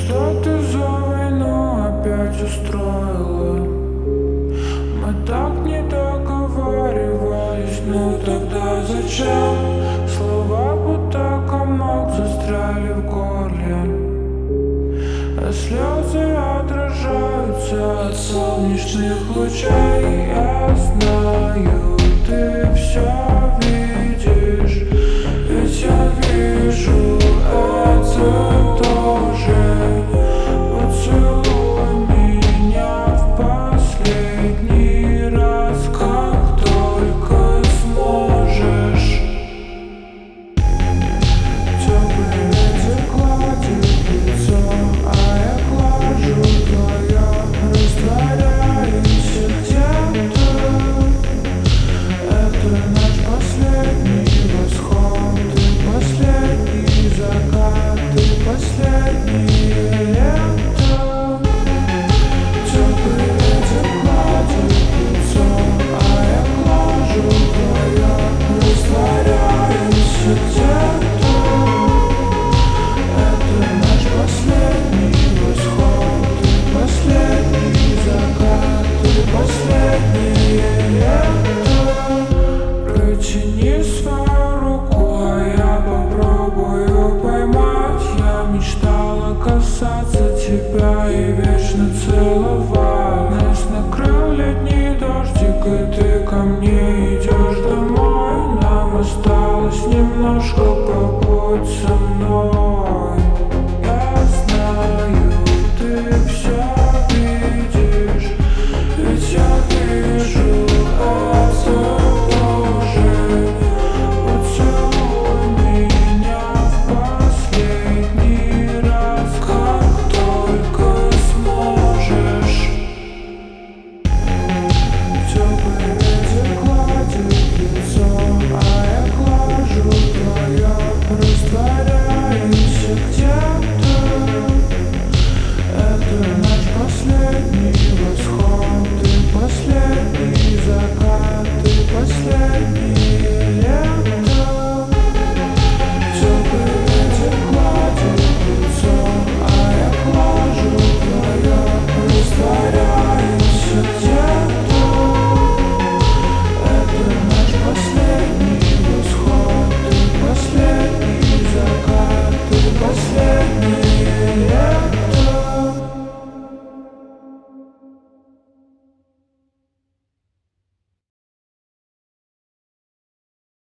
Что ты за войну опять устроила? Мы так не договаривались, ну тогда зачем? Слова будто комок застряли в горле, а слезы отражаются от солнечных лучей. Я знаю, ты все видишь, ведь я вижу это тоже. Поцелуй меня в последний раз, как только сможешь. Теплый ветер гладит лицо, а я глажу твое, растворяемся где-то. Это наш последний восход, ты последний закат, ты последнее лето. Теплый ветер гладит лицо, а я глажу твое, растворяемся где-то. Это наш последний восход, ты последний закат, ты последнее лето. Протяни свою руку, а я попробую поймать. Я мечтала касаться тебя и вечно целовать. Нас накрыл летний дождик, и ты ко мне идешь домой. Нам осталось немножко, побудь со мной. Я знаю, ты все видишь, ведь я вижу это тоже. Поцелуй меня в последний раз, как только сможешь. Теплый ветер гладит лицо, а я глажу твое, растворяемся где-то. Это наш последний восход, ты последний закат, ты последний